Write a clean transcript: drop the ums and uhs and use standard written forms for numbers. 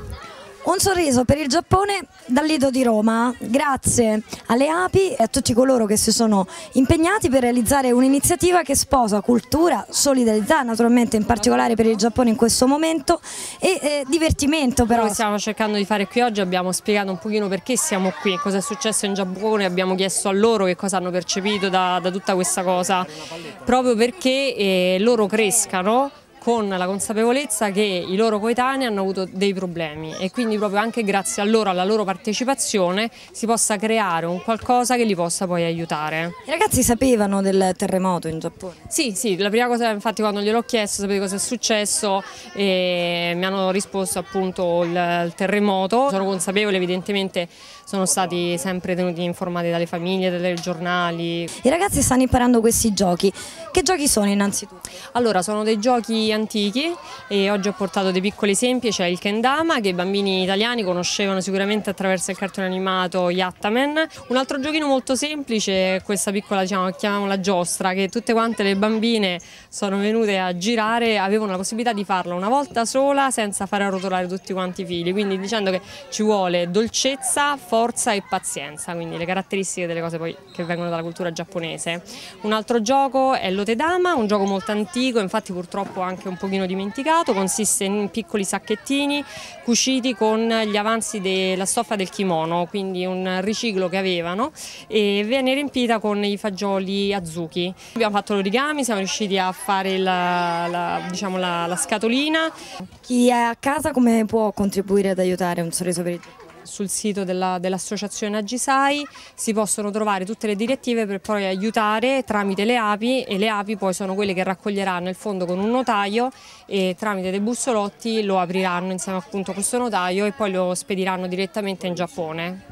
Un sorriso per il Giappone dal Lido di Roma, grazie alle api e a tutti coloro che si sono impegnati per realizzare un'iniziativa che sposa cultura, solidarietà, naturalmente in particolare per il Giappone in questo momento, e divertimento però. Quello che stiamo cercando di fare qui oggi, abbiamo spiegato un pochino perché siamo qui, cosa è successo in Giappone, abbiamo chiesto a loro che cosa hanno percepito da tutta questa cosa, proprio perché loro crescano con la consapevolezza che i loro coetanei hanno avuto dei problemi e quindi proprio anche grazie a loro, alla loro partecipazione, si possa creare un qualcosa che li possa poi aiutare. I ragazzi sapevano del terremoto in Giappone? Sì, la prima cosa, infatti, quando gliel'ho chiesto, sapete cosa è successo, e mi hanno risposto appunto il terremoto. Sono consapevole, evidentemente sono stati sempre tenuti informati dalle famiglie, dai telegiornali. I ragazzi stanno imparando questi giochi. Che giochi sono innanzitutto? Allora, sono dei giochi antichi e oggi ho portato dei piccoli esempi. C'è il kendama, che i bambini italiani conoscevano sicuramente attraverso il cartone animato Yattaman. Un altro giochino molto semplice è questa piccola, chiamiamola giostra, che tutte quante le bambine sono venute a girare, avevano la possibilità di farla una volta sola senza fare arrotolare tutti quanti i fili, quindi dicendo che ci vuole dolcezza, forza e pazienza, quindi le caratteristiche delle cose poi che vengono dalla cultura giapponese. Un altro gioco è l'otedama, un gioco molto antico, infatti purtroppo anche un pochino dimenticato, consiste in piccoli sacchettini cuciti con gli avanzi della stoffa del kimono, quindi un riciclo che avevano, e viene riempita con i fagioli azuki. Abbiamo fatto l'origami, siamo riusciti a fare la scatolina. Chi è a casa come può contribuire ad aiutare Un sorriso per il Giappone? Sul sito dell'associazione Agisai si possono trovare tutte le direttive per poi aiutare tramite le api, e le api poi sono quelle che raccoglieranno il fondo con un notaio e tramite dei bussolotti lo apriranno insieme appunto a questo notaio e poi lo spediranno direttamente in Giappone.